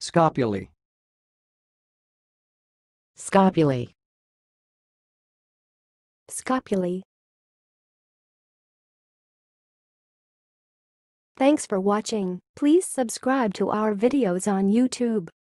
Scopulae. Scopulae. Scopulae. Thanks for watching. Please subscribe to our videos on YouTube.